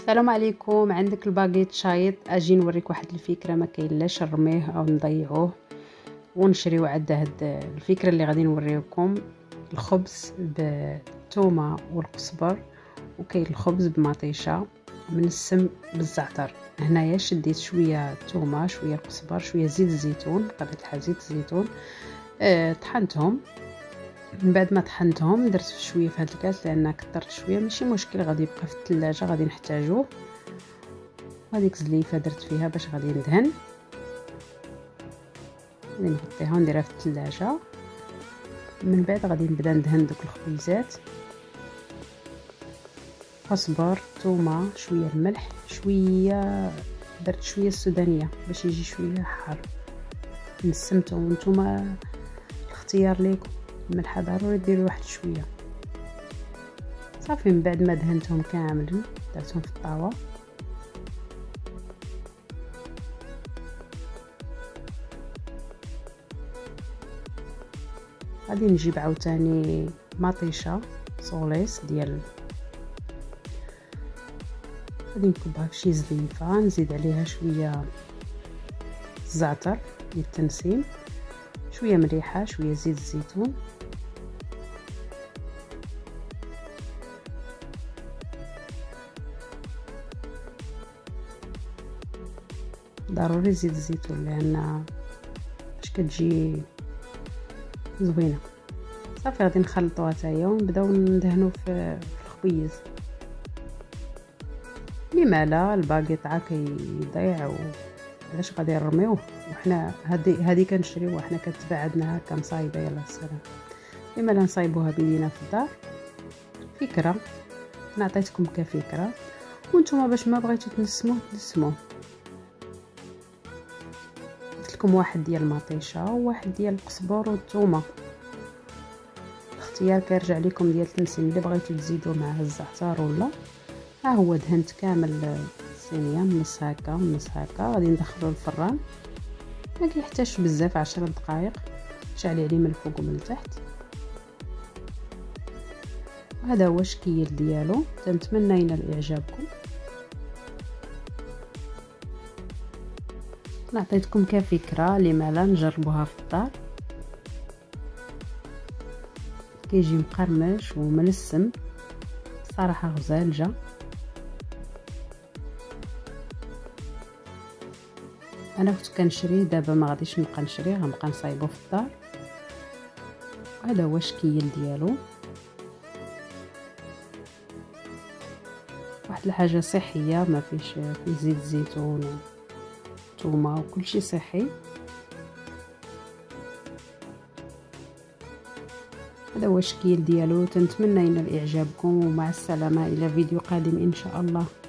السلام عليكم. عندك الباغيت شايط، اجي نوريك واحد الفكره ما كاينلاش نرميه او نضيعوه ونشريو عاد هاد الفكره اللي غادي نوريكم. الخبز بالثومه والقزبر، وكاين الخبز بمطيشه منسم بالزعتر. هنايا شديت شويه ثومه، شويه القزبر، شويه زيت الزيتون، قطعه الحال زيت الزيتون، طحنتهم. من بعد ما طحنتهم درت شويه في هاد الكاس لان كثرت شويه، ماشي مشكل، غادي يبقى في الثلاجه غادي نحتاجوه. هذيك زليفه درت فيها باش غادي ندهن، غادي نغطيها ونديرها في الثلاجه. من بعد غادي نبدا ندهن دوك الخبيزات، قزبر، ثومه، شويه الملح، شويه درت شويه السودانيه باش يجي شويه حار. نسمتهم نتوما الاختيار ليكم، الملح ضروري ديروا واحد شويه. صافي من بعد ما دهنتهم كامل درتهم في الطاوه. غادي نجيب عاوتاني مطيشه صوليس ديال، غادي نكبها في شي زليفه، نزيد عليها شويه الزعتر ديال التنسيم، شويه مليحه، شويه زيت الزيتون، ضروري زيت الزيتون لان باش كتجي زوينه. صافي غادي نخلطوها حتى هي ونبداو ندهنو في الخبيز. لما لا الباغيط عا كيضيع، علاش غادي نرميوه وحنا هادي كنشريوها حنا كتباع عندنا هكا مصايبه. يلا السلام. لما لا نصايبوها بيدينا في الدار. فكره نعطيتكم كفكره، وانتم باش ما بغيتو تنسموه درت لكم واحد ديال المطيشه وواحد ديال القزبر والثومه. الاختيار كيرجع لكم ديال التنسيم، اللي بغيتو تزيدوا معاه الزعتر ولا. ها هو دهنت كامل الصينيه من نص هكا من نص هكا. غادي ندخلو الفران، ما كيحتاجش بزاف، 10 دقائق. شعلي عليه من الفوق ومن التحت. هذا هو الشكل ديالو. تنتمنى ينال اعجابكم. نعطيتكم كفكره لما لا نجربوها في الدار. كيجي مقرمش وملسم صراحه، غزالجه. انا كنت كنشريه، دابا ما غاديش نبقى نشريه، غنبقى نصايبو في الدار. هذا هو الشكل ديالو. واحد الحاجه صحيه، ما فيه زيت الزيتون ثومه وكل شيء صحي. هذا هو الشكل ديالو. تنتمنى ينال اعجابكم، ومع السلامه الى فيديو قادم ان شاء الله.